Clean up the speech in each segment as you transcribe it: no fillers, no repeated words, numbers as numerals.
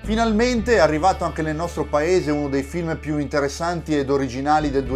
Finalmente è arrivato anche nel nostro paese uno dei film più interessanti ed originali del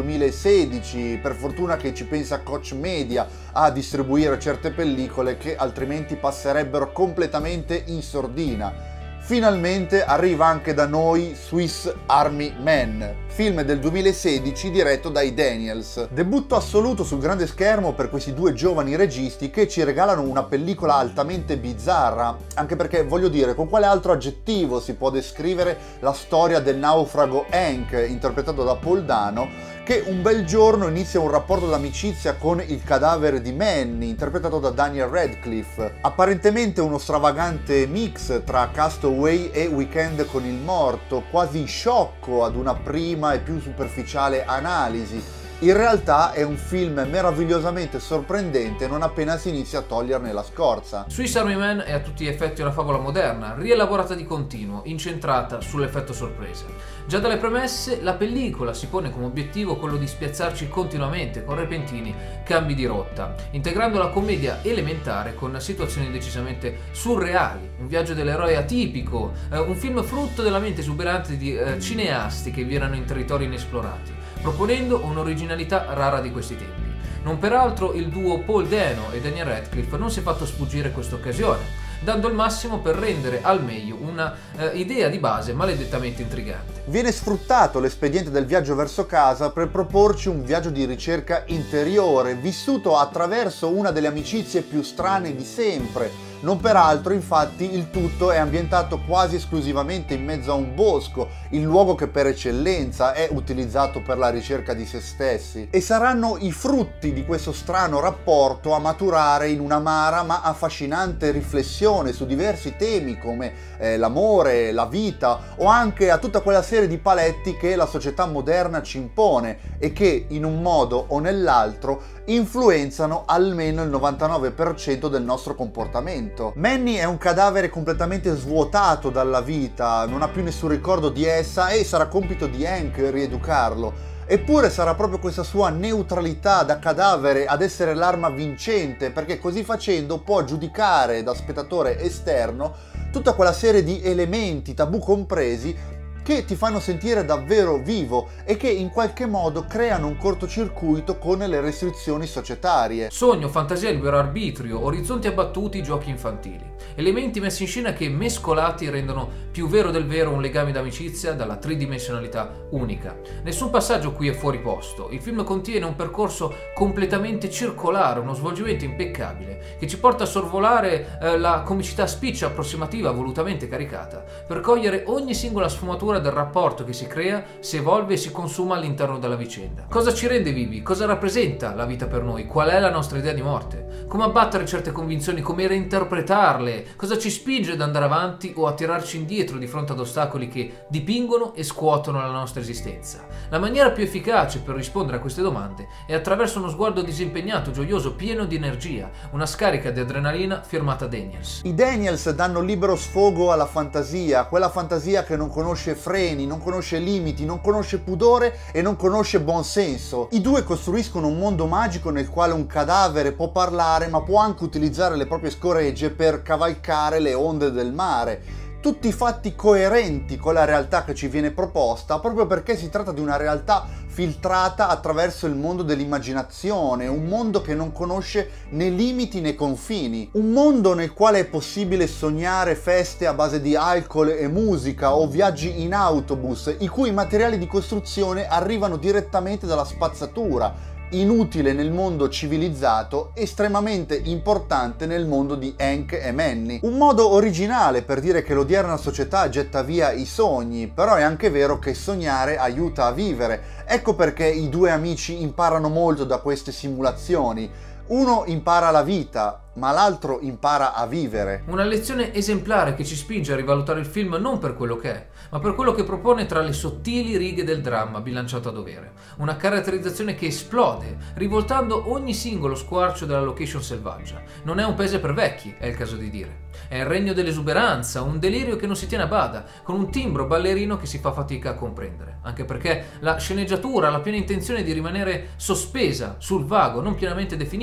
2016, per fortuna che ci pensa Koch Media a distribuire certe pellicole che altrimenti passerebbero completamente in sordina. Finalmente arriva anche da noi Swiss Army Man, film del 2016 diretto dai Daniels. Debutto assoluto sul grande schermo per questi due giovani registi che ci regalano una pellicola altamente bizzarra, anche perché voglio dire, con quale altro aggettivo si può descrivere la storia del naufrago Hank, interpretato da Paul Dano, che un bel giorno inizia un rapporto d'amicizia con il cadavere di Manny, interpretato da Daniel Radcliffe. Apparentemente uno stravagante mix tra Castaway e Weekend con il morto, quasi sciocco ad una prima e più superficiale analisi. In realtà è un film meravigliosamente sorprendente non appena si inizia a toglierne la scorza. Swiss Army Man è a tutti gli effetti una favola moderna, rielaborata di continuo, incentrata sull'effetto sorpresa. Già dalle premesse, la pellicola si pone come obiettivo quello di spiazzarci continuamente con repentini cambi di rotta, integrando la commedia elementare con situazioni decisamente surreali, un viaggio dell'eroe atipico, un film frutto della mente esuberante di cineasti che virano in territori inesplorati, proponendo un'originalità rara di questi tempi. Non peraltro il duo Paul Dano e Daniel Radcliffe non si è fatto sfuggire questa occasione, dando il massimo per rendere al meglio una idea di base maledettamente intrigante. Viene sfruttato l'espediente del viaggio verso casa per proporci un viaggio di ricerca interiore, vissuto attraverso una delle amicizie più strane di sempre. Non peraltro, infatti, il tutto è ambientato quasi esclusivamente in mezzo a un bosco, il luogo che per eccellenza è utilizzato per la ricerca di se stessi. E saranno i frutti di questo strano rapporto a maturare in un'amara ma affascinante riflessione su diversi temi come l'amore, la vita o anche a tutta quella serie di paletti che la società moderna ci impone e che in un modo o nell'altro influenzano almeno il 99% del nostro comportamento. Manny è un cadavere completamente svuotato dalla vita, non ha più nessun ricordo di essa e sarà compito di Hank rieducarlo. Eppure sarà proprio questa sua neutralità da cadavere ad essere l'arma vincente, perché così facendo può giudicare da spettatore esterno tutta quella serie di elementi, tabù compresi, che ti fanno sentire davvero vivo e che in qualche modo creano un cortocircuito con le restrizioni societarie. Sogno, fantasia, libero arbitrio, orizzonti abbattuti, giochi infantili. Elementi messi in scena che mescolati rendono più vero del vero un legame d'amicizia dalla tridimensionalità unica. Nessun passaggio qui è fuori posto. Il film contiene un percorso completamente circolare, uno svolgimento impeccabile che ci porta a sorvolare la comicità spiccia approssimativa volutamente caricata per cogliere ogni singola sfumatura del rapporto che si crea, si evolve e si consuma all'interno della vicenda. Cosa ci rende vivi? Cosa rappresenta la vita per noi? Qual è la nostra idea di morte? Come abbattere certe convinzioni? Come reinterpretarle? Cosa ci spinge ad andare avanti o a tirarci indietro di fronte ad ostacoli che dipingono e scuotono la nostra esistenza? La maniera più efficace per rispondere a queste domande è attraverso uno sguardo disimpegnato, gioioso, pieno di energia, una scarica di adrenalina firmata Daniels. I Daniels danno libero sfogo alla fantasia, quella fantasia che non conosce freni, non conosce limiti, non conosce pudore e non conosce buonsenso. I due costruiscono un mondo magico nel quale un cadavere può parlare ma può anche utilizzare le proprie scoregge per cavalcare le onde del mare. Tutti fatti coerenti con la realtà che ci viene proposta, proprio perché si tratta di una realtà filtrata attraverso il mondo dell'immaginazione, un mondo che non conosce né limiti né confini, un mondo nel quale è possibile sognare feste a base di alcol e musica o viaggi in autobus, i cui materiali di costruzione arrivano direttamente dalla spazzatura, inutile nel mondo civilizzato, estremamente importante nel mondo di Hank e Manny. Un modo originale per dire che l'odierna società getta via i sogni, però è anche vero che sognare aiuta a vivere. Ecco perché i due amici imparano molto da queste simulazioni. Uno impara la vita, ma l'altro impara a vivere. Una lezione esemplare che ci spinge a rivalutare il film non per quello che è, ma per quello che propone tra le sottili righe del dramma bilanciato a dovere. Una caratterizzazione che esplode, rivoltando ogni singolo squarcio della location selvaggia. Non è un paese per vecchi, è il caso di dire. È il regno dell'esuberanza, un delirio che non si tiene a bada, con un timbro ballerino che si fa fatica a comprendere. Anche perché la sceneggiatura ha la piena intenzione di rimanere sospesa sul vago, non pienamente definito,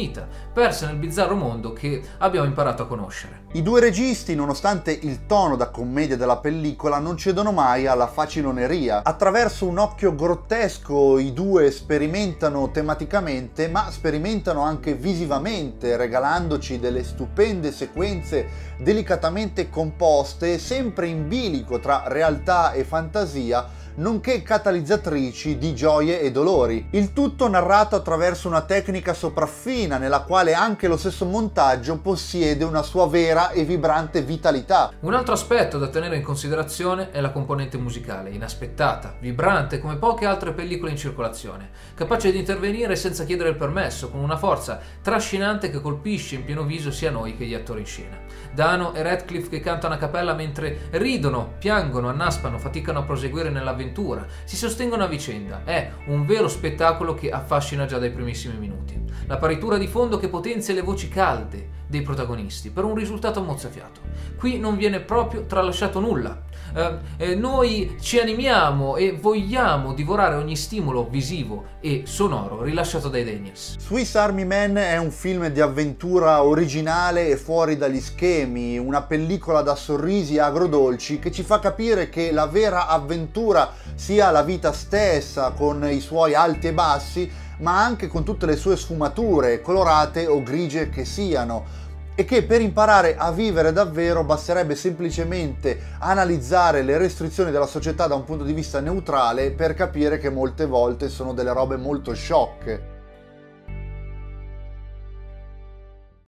infinita, perse nel bizzarro mondo che abbiamo imparato a conoscere. I due registi, nonostante il tono da commedia della pellicola, non cedono mai alla faciloneria. Attraverso un occhio grottesco i due sperimentano tematicamente, ma sperimentano anche visivamente, regalandoci delle stupende sequenze delicatamente composte, sempre in bilico tra realtà e fantasia, nonché catalizzatrici di gioie e dolori. Il tutto narrato attraverso una tecnica sopraffina nella quale anche lo stesso montaggio possiede una sua vera e vibrante vitalità. Un altro aspetto da tenere in considerazione è la componente musicale, inaspettata, vibrante come poche altre pellicole in circolazione, capace di intervenire senza chiedere il permesso, con una forza trascinante che colpisce in pieno viso sia noi che gli attori in scena. Dano e Radcliffe che cantano a cappella mentre ridono, piangono, annaspano, faticano a proseguire nell'avventura, si sostengono a vicenda. È un vero spettacolo che affascina già dai primissimi minuti. La paritura di fondo che potenzia le voci calde dei protagonisti per un risultato mozzafiato. Qui non viene proprio tralasciato nulla. Noi ci animiamo e vogliamo divorare ogni stimolo visivo e sonoro rilasciato dai Daniels. Swiss Army Man è un film di avventura originale e fuori dagli schemi, una pellicola da sorrisi agrodolci che ci fa capire che la vera avventura sia la vita stessa, con i suoi alti e bassi, ma anche con tutte le sue sfumature, colorate o grigie che siano, e che per imparare a vivere davvero basterebbe semplicemente analizzare le restrizioni della società da un punto di vista neutrale per capire che molte volte sono delle robe molto sciocche.